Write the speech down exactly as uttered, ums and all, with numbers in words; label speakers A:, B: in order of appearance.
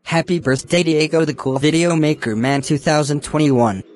A: Happy birthday Diego the Cool Video Maker Man two thousand twenty-one.